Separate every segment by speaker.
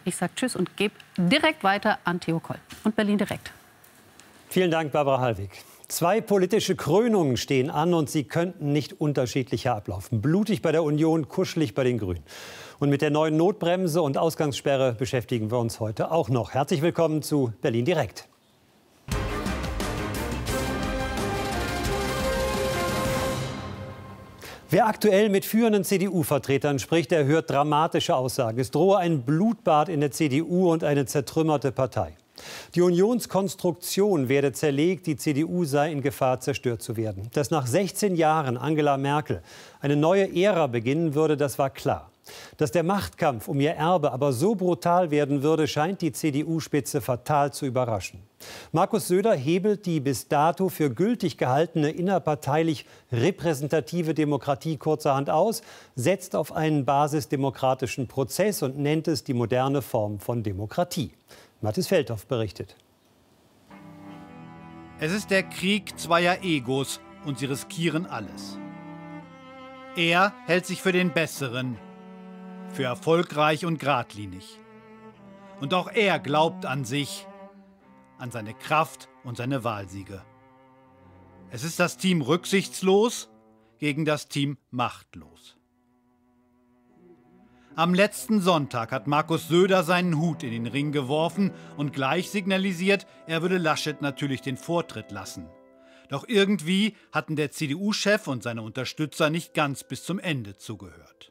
Speaker 1: Ich sage Tschüss und gebe direkt weiter an Theo Koll und Berlin direkt.
Speaker 2: Vielen Dank, Barbara Hallwig. 2 politische Krönungen stehen an und sie könnten nicht unterschiedlicher ablaufen. Blutig bei der Union, kuschelig bei den Grünen. Und mit der neuen Notbremse und Ausgangssperre beschäftigen wir uns heute auch noch. Herzlich willkommen zu Berlin direkt. Wer aktuell mit führenden CDU-Vertretern spricht, der hört dramatische Aussagen. Es drohe ein Blutbad in der CDU und eine zertrümmerte Partei. Die Unionskonstruktion werde zerlegt, die CDU sei in Gefahr, zerstört zu werden. Dass nach 16 Jahren Angela Merkel eine neue Ära beginnen würde, das war klar. Dass der Machtkampf um ihr Erbe aber so brutal werden würde, scheint die CDU-Spitze fatal zu überraschen. Markus Söder hebelt die bis dato für gültig gehaltene innerparteilich repräsentative Demokratie kurzerhand aus, setzt auf einen basisdemokratischen Prozess und nennt es die moderne Form von Demokratie. Mathis Feldhoff berichtet.
Speaker 3: Es ist der Krieg zweier Egos und sie riskieren alles. Er hält sich für den Besseren, für erfolgreich und geradlinig. Und auch er glaubt an sich, an seine Kraft und seine Wahlsiege. Es ist das Team rücksichtslos gegen das Team machtlos. Am letzten Sonntag hat Markus Söder seinen Hut in den Ring geworfen und gleich signalisiert, er würde Laschet natürlich den Vortritt lassen. Doch irgendwie hatten der CDU-Chef und seine Unterstützer nicht ganz bis zum Ende zugehört.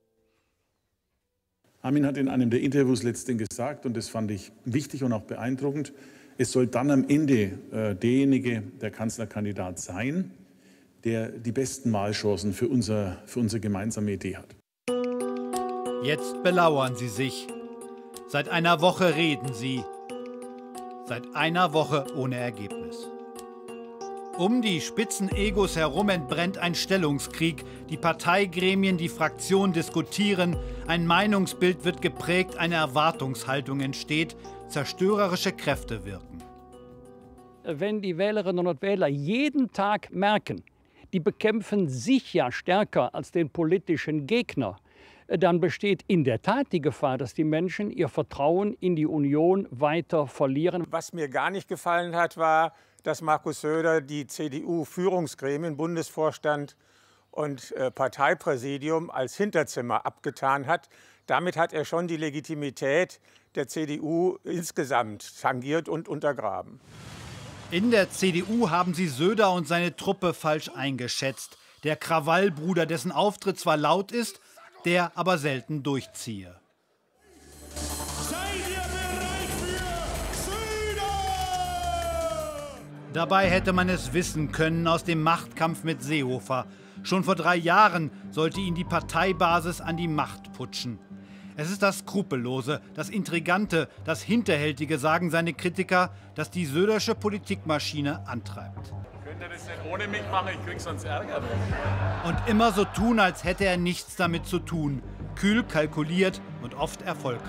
Speaker 4: Armin hat in einem der Interviews letztens gesagt, und das fand ich wichtig und auch beeindruckend, es soll dann am Ende derjenige, der Kanzlerkandidat sein, der die besten Wahlchancen für unsere gemeinsame Idee hat.
Speaker 3: Jetzt belauern sie sich. Seit einer Woche reden sie. Seit einer Woche ohne Ergebnis. Um die Spitzenegos herum entbrennt ein Stellungskrieg. Die Parteigremien, die Fraktionen diskutieren. Ein Meinungsbild wird geprägt, eine Erwartungshaltung entsteht. Zerstörerische Kräfte wirken.
Speaker 5: Wenn die Wählerinnen und Wähler jeden Tag merken, die bekämpfen sich ja stärker als den politischen Gegner, dann besteht in der Tat die Gefahr, dass die Menschen ihr Vertrauen in die Union weiter verlieren.
Speaker 6: Was mir gar nicht gefallen hat, war, dass Markus Söder die CDU-Führungsgremien, Bundesvorstand und Parteipräsidium als Hinterzimmer abgetan hat. Damit hat er schon die Legitimität der CDU insgesamt tangiert und untergraben.
Speaker 3: In der CDU haben sie Söder und seine Truppe falsch eingeschätzt. Der Krawallbruder, dessen Auftritt zwar laut ist, der aber selten durchziehe.
Speaker 7: Seid ihr bereit für Söder?
Speaker 3: Dabei hätte man es wissen können aus dem Machtkampf mit Seehofer. Schon vor 3 Jahren sollte ihn die Parteibasis an die Macht putschen. Es ist das Skrupellose, das Intrigante, das Hinterhältige, sagen seine Kritiker, das die Södersche Politikmaschine antreibt.
Speaker 7: Könnt ihr das nicht ohne mich machen? Ich krieg sonst Ärger.
Speaker 3: Und immer so tun, als hätte er nichts damit zu tun. Kühl, kalkuliert und oft erfolgreich.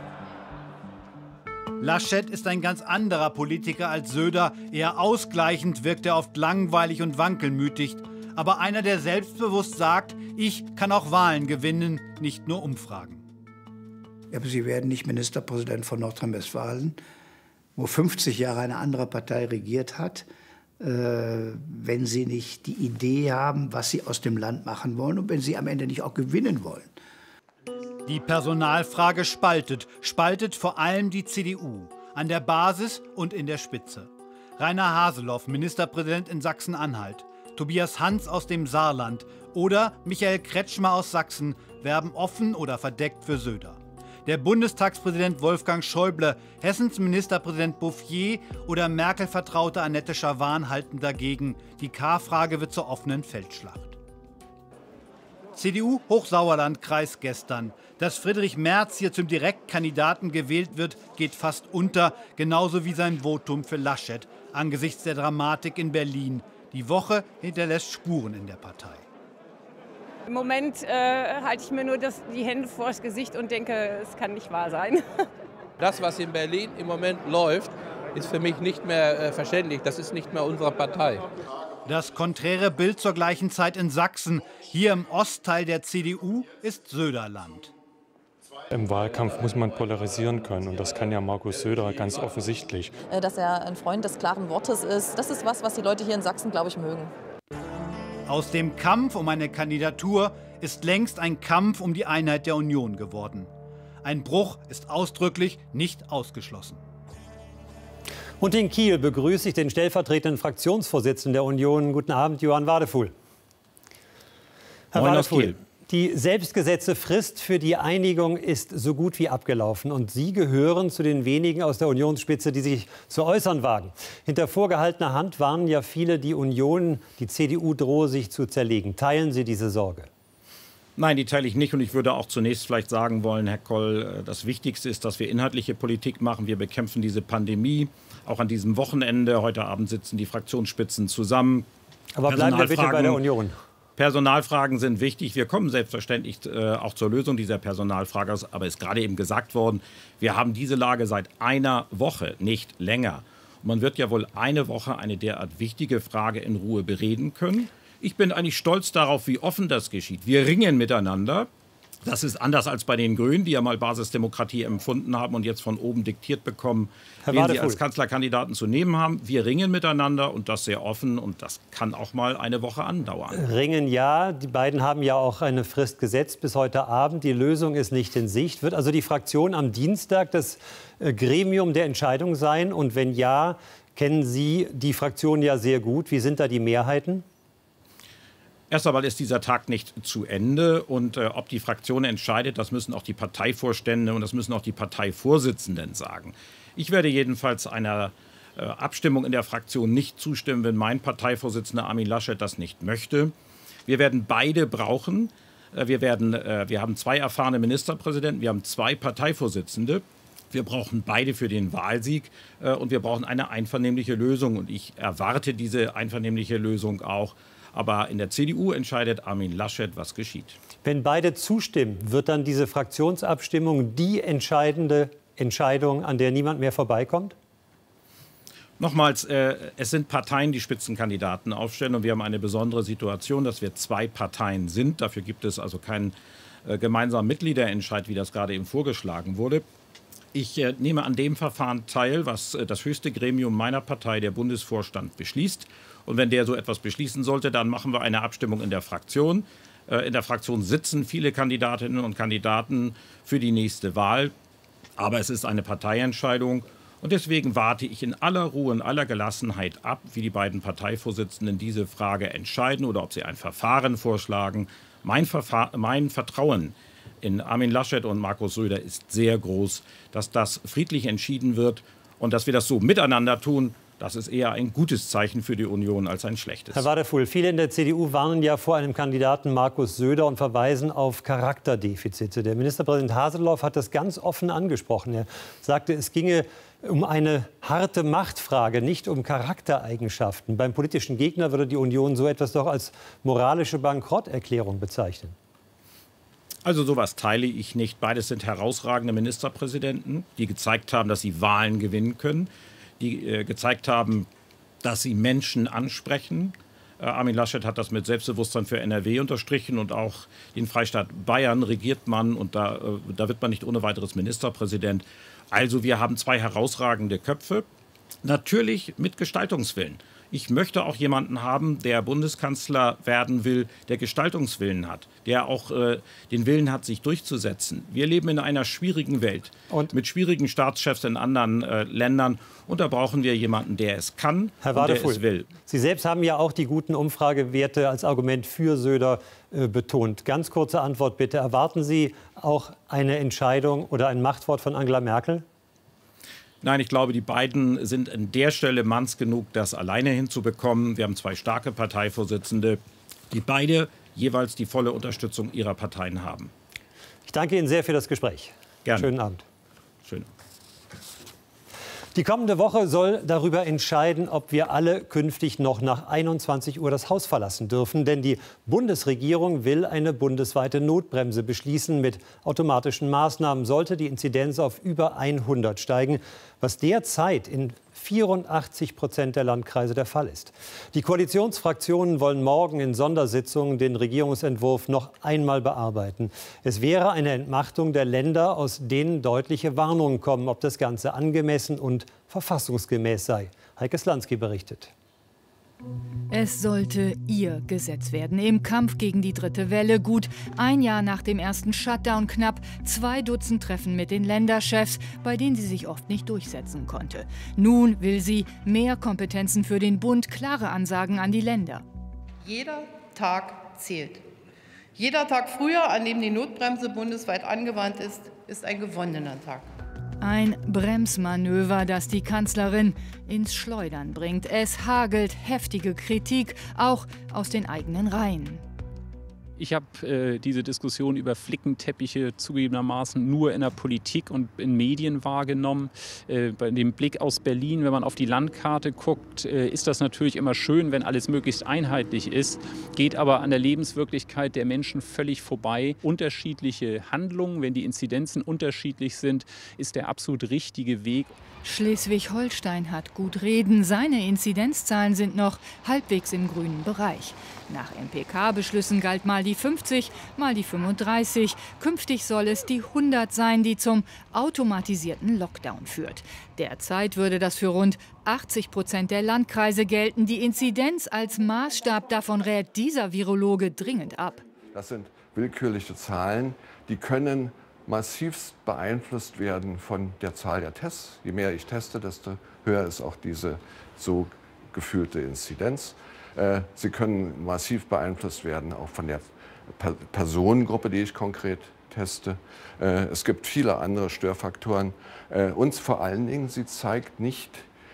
Speaker 3: Laschet ist ein ganz anderer Politiker als Söder. Eher ausgleichend wirkt er oft langweilig und wankelmütig. Aber einer, der selbstbewusst sagt, ich kann auch Wahlen gewinnen, nicht nur Umfragen.
Speaker 8: Aber Sie werden nicht Ministerpräsident von Nordrhein-Westfalen, wo 50 Jahre eine andere Partei regiert hat, wenn Sie nicht die Idee haben, was Sie aus dem Land machen wollen und wenn Sie am Ende nicht auch gewinnen wollen.
Speaker 3: Die Personalfrage spaltet vor allem die CDU, an der Basis und in der Spitze. Rainer Haseloff, Ministerpräsident in Sachsen-Anhalt, Tobias Hans aus dem Saarland oder Michael Kretschmer aus Sachsen werben offen oder verdeckt für Söder. Der Bundestagspräsident Wolfgang Schäuble, Hessens Ministerpräsident Bouffier oder Merkel-Vertraute Annette Schavan halten dagegen. Die K-Frage wird zur offenen Feldschlacht. CDU Hochsauerlandkreis gestern. Dass Friedrich Merz hier zum Direktkandidaten gewählt wird, geht fast unter, genauso wie sein Votum für Laschet angesichts der Dramatik in Berlin. Die Woche hinterlässt Spuren in der Partei.
Speaker 9: Im Moment halte ich mir nur die Hände vors Gesicht und denke, es kann nicht wahr sein.
Speaker 10: Das, was in Berlin im Moment läuft, ist für mich nicht mehr verständlich. Das ist nicht mehr unsere Partei.
Speaker 3: Das konträre Bild zur gleichen Zeit in Sachsen. Hier im Ostteil der CDU ist Söderland.
Speaker 11: Im Wahlkampf muss man polarisieren können und das kann ja Markus Söder ganz offensichtlich.
Speaker 12: Dass er ein Freund des klaren Wortes ist, das ist was die Leute hier in Sachsen, glaube ich, mögen.
Speaker 3: Aus dem Kampf um eine Kandidatur ist längst ein Kampf um die Einheit der Union geworden. Ein Bruch ist ausdrücklich nicht ausgeschlossen.
Speaker 2: Und in Kiel begrüße ich den stellvertretenden Fraktionsvorsitzenden der Union. Guten Abend, Johann Wadefuhl. Herr Wadefuhl, die selbstgesetzte Frist für die Einigung ist so gut wie abgelaufen. Und Sie gehören zu den wenigen aus der Unionsspitze, die sich zu äußern wagen. Hinter vorgehaltener Hand warnen ja viele, die Union, die CDU drohe sich zu zerlegen. Teilen Sie diese Sorge?
Speaker 13: Nein, die teile ich nicht. Und ich würde auch zunächst vielleicht sagen wollen, Herr Koll, das Wichtigste ist, dass wir inhaltliche Politik machen. Wir bekämpfen diese Pandemie. Auch an diesem Wochenende, heute Abend sitzen die Fraktionsspitzen zusammen.
Speaker 2: Aber bleiben wir bitte bei der Union.
Speaker 13: Personalfragen sind wichtig. Wir kommen selbstverständlich auch zur Lösung dieser Personalfrage. Aber es ist gerade eben gesagt worden, wir haben diese Lage seit einer Woche, nicht länger. Und man wird ja wohl eine Woche eine derart wichtige Frage in Ruhe bereden können. Ich bin eigentlich stolz darauf, wie offen das geschieht. Wir ringen miteinander. Das ist anders als bei den Grünen, die ja mal Basisdemokratie empfunden haben und jetzt von oben diktiert bekommen, wen sie als Kanzlerkandidaten zu nehmen haben. Wir ringen miteinander und das sehr offen und das kann auch mal eine Woche andauern.
Speaker 2: Ringen ja, die beiden haben ja auch eine Frist gesetzt bis heute Abend. Die Lösung ist nicht in Sicht. Wird also die Fraktion am Dienstag das Gremium der Entscheidung sein? Und wenn ja, kennen Sie die Fraktion ja sehr gut. Wie sind da die Mehrheiten?
Speaker 13: Erst einmal ist dieser Tag nicht zu Ende und ob die Fraktion entscheidet, das müssen auch die Parteivorstände und das müssen auch die Parteivorsitzenden sagen. Ich werde jedenfalls einer Abstimmung in der Fraktion nicht zustimmen, wenn mein Parteivorsitzender Armin Laschet das nicht möchte. Wir werden beide brauchen. Wir haben 2 erfahrene Ministerpräsidenten, wir haben 2 Parteivorsitzende. Wir brauchen beide für den Wahlsieg und wir brauchen eine einvernehmliche Lösung. Und ich erwarte diese einvernehmliche Lösung auch. Aber in der CDU entscheidet Armin Laschet, was geschieht.
Speaker 2: Wenn beide zustimmen, wird dann diese Fraktionsabstimmung die entscheidende Entscheidung, an der niemand mehr vorbeikommt?
Speaker 13: Nochmals, es sind Parteien, die Spitzenkandidaten aufstellen. Und wir haben eine besondere Situation, dass wir 2 Parteien sind. Dafür gibt es also keinen gemeinsamen Mitgliederentscheid, wie das gerade eben vorgeschlagen wurde. Ich nehme an dem Verfahren teil, was das höchste Gremium meiner Partei, der Bundesvorstand, beschließt. Und wenn der so etwas beschließen sollte, dann machen wir eine Abstimmung in der Fraktion. In der Fraktion sitzen viele Kandidatinnen und Kandidaten für die nächste Wahl. Aber es ist eine Parteientscheidung. Und deswegen warte ich in aller Ruhe, in aller Gelassenheit ab, wie die beiden Parteivorsitzenden diese Frage entscheiden oder ob sie ein Verfahren vorschlagen. Mein Vertrauen in Armin Laschet und Markus Söder ist sehr groß, dass das friedlich entschieden wird und dass wir das so miteinander tun. Das ist eher ein gutes Zeichen für die Union als ein schlechtes.
Speaker 2: Herr Wadefuhl, viele in der CDU warnen ja vor einem Kandidaten Markus Söder und verweisen auf Charakterdefizite. Der Ministerpräsident Haseloff hat das ganz offen angesprochen. Er sagte, es ginge um eine harte Machtfrage, nicht um Charaktereigenschaften. Beim politischen Gegner würde die Union so etwas doch als moralische Bankrotterklärung bezeichnen.
Speaker 13: Also sowas teile ich nicht. Beides sind herausragende Ministerpräsidenten, die gezeigt haben, dass sie Wahlen gewinnen können, die gezeigt haben, dass sie Menschen ansprechen. Armin Laschet hat das mit Selbstbewusstsein für NRW unterstrichen und auch den Freistaat Bayern regiert man und da wird man nicht ohne weiteres Ministerpräsident. Also wir haben 2 herausragende Köpfe, natürlich mit Gestaltungswillen. Ich möchte auch jemanden haben, der Bundeskanzler werden will, der Gestaltungswillen hat, der auch den Willen hat, sich durchzusetzen. Wir leben in einer schwierigen Welt mit schwierigen Staatschefs in anderen Ländern. Und da brauchen wir jemanden, der es kann
Speaker 2: Herr
Speaker 13: und der
Speaker 2: Wadefuhl,
Speaker 13: es will.
Speaker 2: Sie selbst haben ja auch die guten Umfragewerte als Argument für Söder betont. Ganz kurze Antwort bitte. Erwarten Sie auch eine Entscheidung oder ein Machtwort von Angela Merkel?
Speaker 13: Nein, ich glaube, die beiden sind an der Stelle manns genug, das alleine hinzubekommen. Wir haben 2 starke Parteivorsitzende, die beide jeweils die volle Unterstützung ihrer Parteien haben.
Speaker 2: Ich danke Ihnen sehr für das Gespräch.
Speaker 13: Gerne.
Speaker 2: Schönen Abend.
Speaker 13: Schön.
Speaker 2: Die kommende Woche soll darüber entscheiden, ob wir alle künftig noch nach 21 Uhr das Haus verlassen dürfen. Denn die Bundesregierung will eine bundesweite Notbremse beschließen mit automatischen Maßnahmen, sollte die Inzidenz auf über 100 steigen, was derzeit in 84% der Landkreise der Fall ist. Die Koalitionsfraktionen wollen morgen in Sondersitzungen den Regierungsentwurf noch einmal bearbeiten. Es wäre eine Entmachtung der Länder, aus denen deutliche Warnungen kommen, ob das Ganze angemessen und verfassungsgemäß sei. Heike Slansky berichtet.
Speaker 14: Es sollte ihr Gesetz werden im Kampf gegen die dritte Welle. Gut ein Jahr nach dem ersten Shutdown, knapp 2 Dutzend Treffen mit den Länderchefs, bei denen sie sich oft nicht durchsetzen konnte. Nun will sie mehr Kompetenzen für den Bund, klare Ansagen an die Länder.
Speaker 15: Jeder Tag zählt. Jeder Tag früher, an dem die Notbremse bundesweit angewandt ist, ist ein gewonnener Tag.
Speaker 14: Ein Bremsmanöver, das die Kanzlerin ins Schleudern bringt. Es hagelt heftige Kritik, auch aus den eigenen Reihen.
Speaker 16: Ich habe diese Diskussion über Flickenteppiche zugegebenermaßen nur in der Politik und in Medien wahrgenommen. Bei dem Blick aus Berlin, wenn man auf die Landkarte guckt, ist das natürlich immer schön, wenn alles möglichst einheitlich ist, geht aber an der Lebenswirklichkeit der Menschen völlig vorbei. Unterschiedliche Handlungen, wenn die Inzidenzen unterschiedlich sind, ist der absolut richtige Weg.
Speaker 14: Schleswig-Holstein hat gut reden. Seine Inzidenzzahlen sind noch halbwegs im grünen Bereich. Nach MPK-Beschlüssen galt mal die 50, mal die 35. Künftig soll es die 100 sein, die zum automatisierten Lockdown führt. Derzeit würde das für rund 80% der Landkreise gelten. Die Inzidenz als Maßstab, davon rät dieser Virologe dringend ab.
Speaker 17: Das sind willkürliche Zahlen, die können massivst beeinflusst werden von der Zahl der Tests. Je mehr ich teste, desto höher ist auch diese so gefühlte Inzidenz. Sie können massiv beeinflusst werden, auch von der Personengruppe, die ich konkret teste. Es gibt viele andere Störfaktoren. Und vor allen Dingen, sie zeigt nicht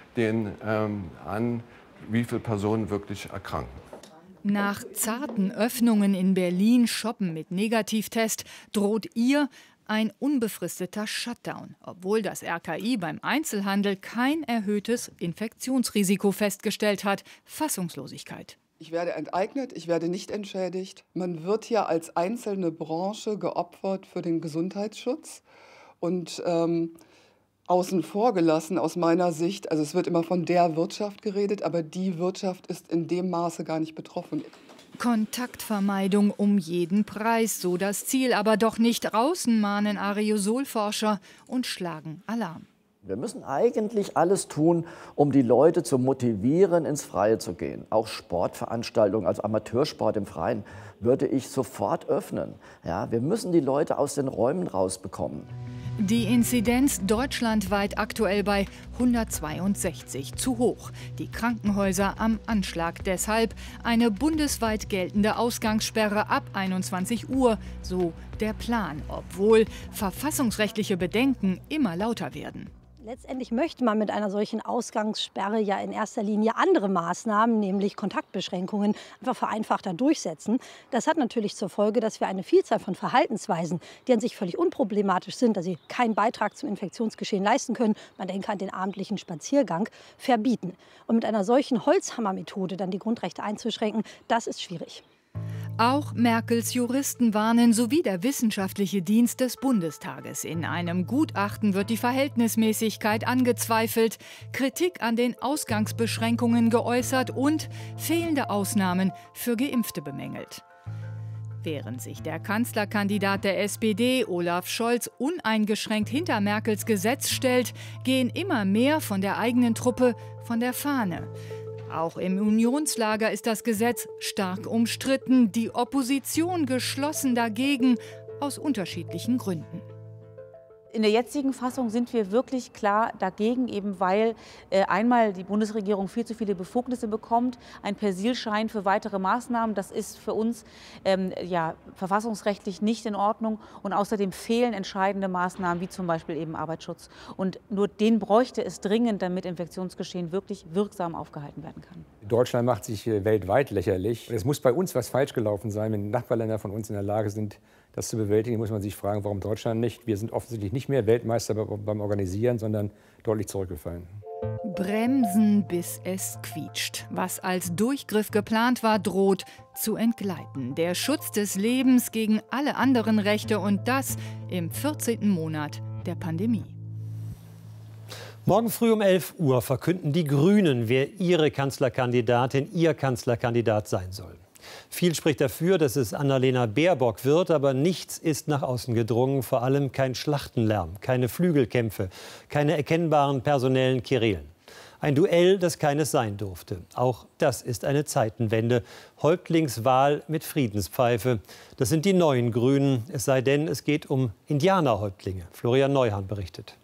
Speaker 17: an, wie viele Personen wirklich erkranken.
Speaker 14: Nach zarten Öffnungen in Berlin, Shoppen mit Negativtest, droht ihr ein unbefristeter Shutdown, obwohl das RKI beim Einzelhandel kein erhöhtes Infektionsrisiko festgestellt hat. Fassungslosigkeit.
Speaker 18: Ich werde enteignet, ich werde nicht entschädigt. Man wird hier als einzelne Branche geopfert für den Gesundheitsschutz und außen vor gelassen aus meiner Sicht. Also es wird immer von der Wirtschaft geredet, aber die Wirtschaft ist in dem Maße gar nicht betroffen.
Speaker 14: Kontaktvermeidung um jeden Preis, so das Ziel, aber doch nicht draußen, mahnen Aerosolforscher und schlagen Alarm.
Speaker 19: Wir müssen eigentlich alles tun, um die Leute zu motivieren, ins Freie zu gehen. Auch Sportveranstaltungen, also Amateursport im Freien, würde ich sofort öffnen. Ja, wir müssen die Leute aus den Räumen rausbekommen.
Speaker 14: Die Inzidenz deutschlandweit aktuell bei 162, zu hoch. Die Krankenhäuser am Anschlag. Deshalb eine bundesweit geltende Ausgangssperre ab 21 Uhr, so der Plan, obwohl verfassungsrechtliche Bedenken immer lauter werden.
Speaker 20: Letztendlich möchte man mit einer solchen Ausgangssperre ja in erster Linie andere Maßnahmen, nämlich Kontaktbeschränkungen, einfach vereinfachter durchsetzen. Das hat natürlich zur Folge, dass wir eine Vielzahl von Verhaltensweisen, die an sich völlig unproblematisch sind, dass sie keinen Beitrag zum Infektionsgeschehen leisten können, man denke an den abendlichen Spaziergang, verbieten. Und mit einer solchen Holzhammermethode dann die Grundrechte einzuschränken, das ist schwierig.
Speaker 14: Auch Merkels Juristen warnen, sowie der Wissenschaftliche Dienst des Bundestages. In einem Gutachten wird die Verhältnismäßigkeit angezweifelt, Kritik an den Ausgangsbeschränkungen geäußert und fehlende Ausnahmen für Geimpfte bemängelt. Während sich der Kanzlerkandidat der SPD, Olaf Scholz, uneingeschränkt hinter Merkels Gesetz stellt, gehen immer mehr von der eigenen Truppe von der Fahne. Auch im Unionslager ist das Gesetz stark umstritten, die Opposition geschlossen dagegen, aus unterschiedlichen Gründen.
Speaker 21: In der jetzigen Fassung sind wir wirklich klar dagegen, eben weil einmal die Bundesregierung viel zu viele Befugnisse bekommt, ein Persilschein für weitere Maßnahmen, das ist für uns verfassungsrechtlich nicht in Ordnung, und außerdem fehlen entscheidende Maßnahmen wie zum Beispiel eben Arbeitsschutz, und nur den bräuchte es dringend, damit Infektionsgeschehen wirklich wirksam aufgehalten werden kann.
Speaker 22: Deutschland macht sich weltweit lächerlich. Es muss bei uns was falsch gelaufen sein, wenn Nachbarländer von uns in der Lage sind, das zu bewältigen. Muss man sich fragen, warum Deutschland nicht? Wir sind offensichtlich nicht mehr Weltmeister beim Organisieren, sondern deutlich zurückgefallen.
Speaker 14: Bremsen, bis es quietscht. Was als Durchgriff geplant war, droht zu entgleiten. Der Schutz des Lebens gegen alle anderen Rechte, und das im 14. Monat der Pandemie.
Speaker 2: Morgen früh um 11 Uhr verkünden die Grünen, wer ihre Kanzlerkandidatin, ihr Kanzlerkandidat sein soll. Viel spricht dafür, dass es Annalena Baerbock wird, aber nichts ist nach außen gedrungen, vor allem kein Schlachtenlärm, keine Flügelkämpfe, keine erkennbaren personellen Querelen. Ein Duell, das keines sein durfte. Auch das ist eine Zeitenwende. Häuptlingswahl mit Friedenspfeife. Das sind die neuen Grünen, es sei denn, es geht um Indianerhäuptlinge. Florian Neuhan berichtet.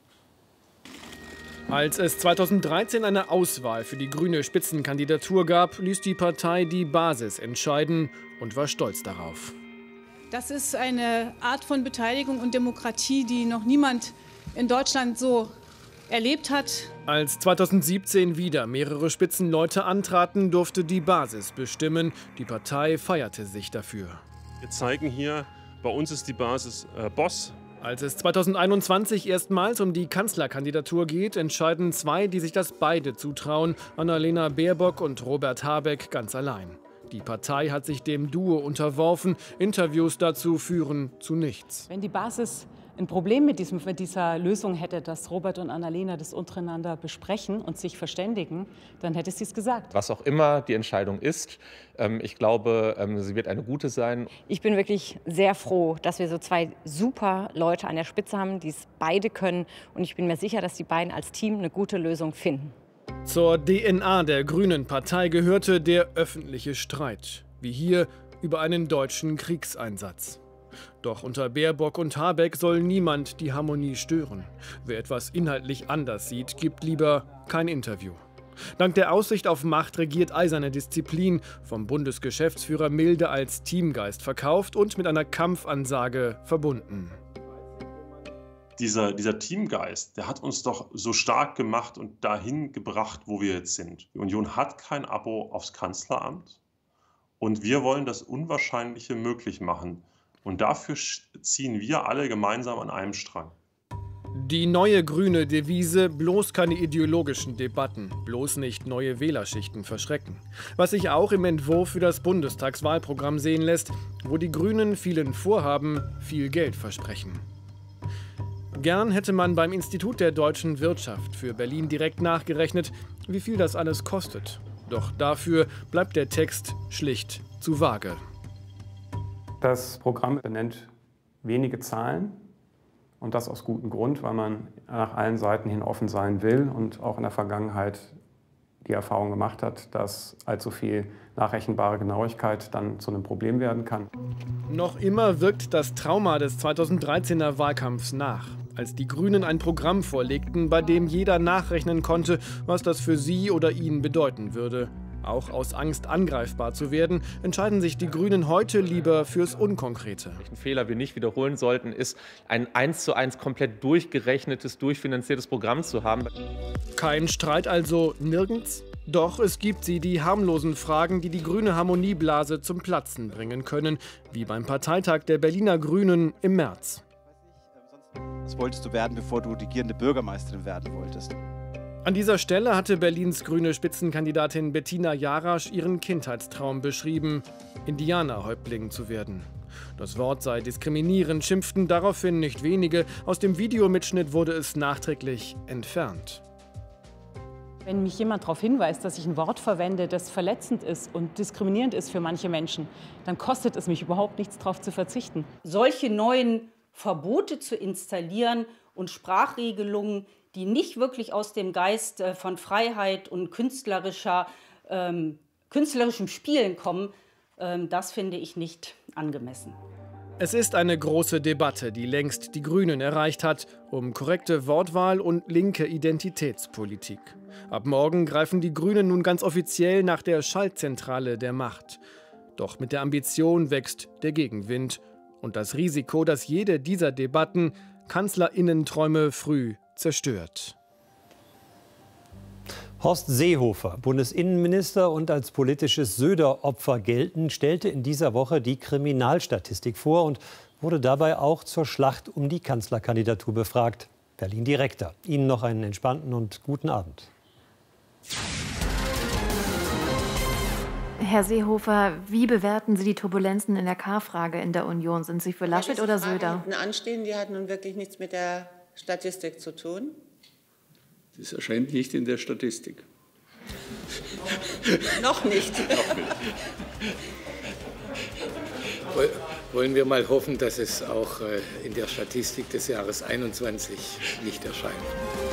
Speaker 1: Als es 2013 eine Auswahl für die grüne Spitzenkandidatur gab, ließ die Partei die Basis entscheiden und war stolz darauf.
Speaker 4: Das ist eine Art von Beteiligung und Demokratie, die noch niemand in Deutschland so erlebt hat.
Speaker 1: Als 2017 wieder mehrere Spitzenleute antraten, durfte die Basis bestimmen. Die Partei feierte sich dafür.
Speaker 23: Wir zeigen hier, bei uns ist die Basis Boss.
Speaker 1: Als es 2021 erstmals um die Kanzlerkandidatur geht, entscheiden zwei, die sich das beide zutrauen, Annalena Baerbock und Robert Habeck, ganz allein. Die Partei hat sich dem Duo unterworfen. Interviews dazu führen zu nichts.
Speaker 21: Wenn die Basis ein Problem mit dieser Lösung hätte, dass Robert und Annalena das untereinander besprechen und sich verständigen, dann hätte sie es gesagt.
Speaker 24: Was auch immer die Entscheidung ist, ich glaube, sie wird eine gute sein.
Speaker 25: Ich bin wirklich sehr froh, dass wir so zwei super Leute an der Spitze haben, die es beide können. Und ich bin mir sicher, dass die beiden als Team eine gute Lösung finden.
Speaker 1: Zur DNA der Grünen Partei gehörte der öffentliche Streit, wie hier über einen deutschen Kriegseinsatz. Doch unter Baerbock und Habeck soll niemand die Harmonie stören. Wer etwas inhaltlich anders sieht, gibt lieber kein Interview. Dank der Aussicht auf Macht regiert eiserne Disziplin, vom Bundesgeschäftsführer milde als Teamgeist verkauft und mit einer Kampfansage verbunden.
Speaker 23: Dieser Teamgeist, der hat uns doch so stark gemacht und dahin gebracht, wo wir jetzt sind. Die Union hat kein Abo aufs Kanzleramt und wir wollen das Unwahrscheinliche möglich machen. Und dafür ziehen wir alle gemeinsam an einem Strang.
Speaker 1: Die neue grüne Devise: bloß keine ideologischen Debatten, bloß nicht neue Wählerschichten verschrecken. Was sich auch im Entwurf für das Bundestagswahlprogramm sehen lässt, wo die Grünen vielen Vorhaben viel Geld versprechen. Gern hätte man beim Institut der deutschen Wirtschaft für Berlin direkt nachgerechnet, wie viel das alles kostet. Doch dafür bleibt der Text schlicht zu vage.
Speaker 22: Das Programm benennt wenige Zahlen und das aus gutem Grund, weil man nach allen Seiten hin offen sein will und auch in der Vergangenheit die Erfahrung gemacht hat, dass allzu viel nachrechenbare Genauigkeit dann zu einem Problem werden kann.
Speaker 1: Noch immer wirkt das Trauma des 2013er Wahlkampfs nach, als die Grünen ein Programm vorlegten, bei dem jeder nachrechnen konnte, was das für sie oder ihn bedeuten würde. Auch aus Angst, angreifbar zu werden, entscheiden sich die Grünen heute lieber fürs Unkonkrete.
Speaker 24: Ein Fehler wir nicht wiederholen sollten, ist ein 1:1 komplett durchgerechnetes, durchfinanziertes Programm zu haben.
Speaker 1: Kein Streit also nirgends? Doch es gibt sie, die harmlosen Fragen, die die grüne Harmonieblase zum Platzen bringen können, wie beim Parteitag der Berliner Grünen im März.
Speaker 26: Was wolltest du werden, bevor du regierende Bürgermeisterin werden wolltest?
Speaker 1: An dieser Stelle hatte Berlins grüne Spitzenkandidatin Bettina Jarasch ihren Kindheitstraum beschrieben, Indianerhäuptling zu werden. Das Wort sei diskriminierend, schimpften daraufhin nicht wenige. Aus dem Videomitschnitt wurde es nachträglich entfernt.
Speaker 21: Wenn mich jemand darauf hinweist, dass ich ein Wort verwende, das verletzend ist und diskriminierend ist für manche Menschen, dann kostet es mich überhaupt nichts, darauf zu verzichten.
Speaker 27: Solche neuen Verbote zu installieren und Sprachregelungen, die nicht wirklich aus dem Geist von Freiheit und künstlerischem Spielen kommen, das finde ich nicht angemessen.
Speaker 1: Es ist eine große Debatte, die längst die Grünen erreicht hat, um korrekte Wortwahl und linke Identitätspolitik. Ab morgen greifen die Grünen nun ganz offiziell nach der Schaltzentrale der Macht. Doch mit der Ambition wächst der Gegenwind und das Risiko, dass jede dieser Debatten KanzlerInnenträume früh zerstört.
Speaker 2: Horst Seehofer, Bundesinnenminister und als politisches Söder-Opfer geltend, stellte in dieser Woche die Kriminalstatistik vor und wurde dabei auch zur Schlacht um die Kanzlerkandidatur befragt. Berlin Direkter. Ihnen noch einen entspannten und guten Abend.
Speaker 28: Herr Seehofer, wie bewerten Sie die Turbulenzen in der K-Frage in der Union? Sind Sie für Laschet oder Söder?
Speaker 29: Die anstehen, die hat nun wirklich nichts mit der Statistik zu tun,
Speaker 5: Das erscheint nicht in der Statistik.
Speaker 27: Noch nicht.
Speaker 5: Wollen wir mal hoffen, dass es auch in der Statistik des Jahres 2021 nicht erscheint.